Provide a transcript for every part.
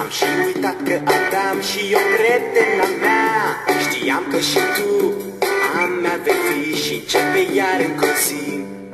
M-am și uitat că aveam și eu prietena mea. Știam că și tu a mea vei fi și începe iar încă o zi.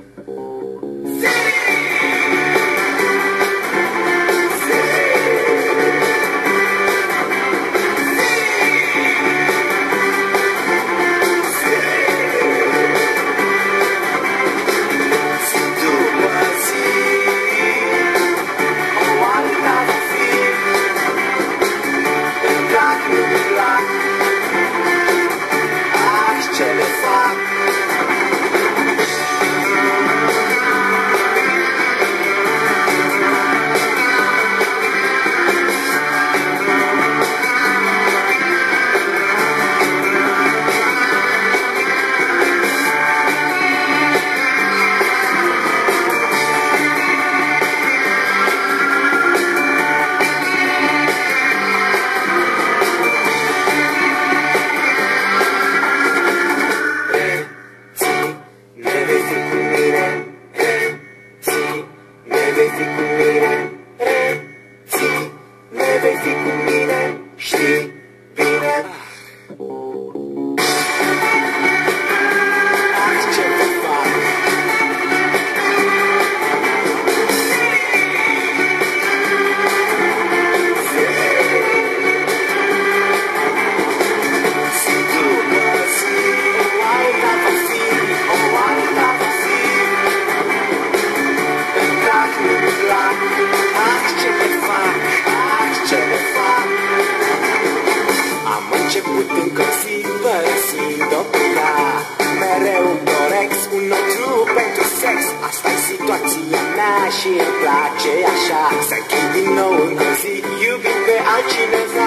Asta-i situația mea și îmi place așa. Să închid din nou încă o zi, iubit pe altcineva,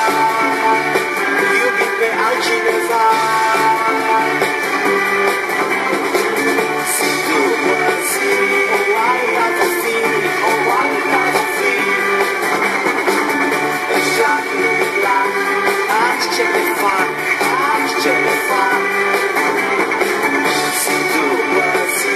iubit pe altcineva. Zi după zi, o alta va fi, o alta va fi. Așa nu-mi plac, azi ce le fac, azi ce le fac. Zi după zi,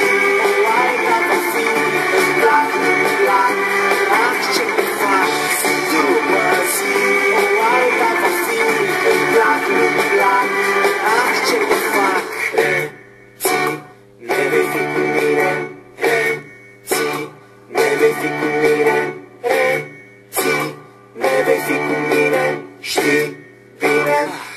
ne vei fi cu mine, știi bine.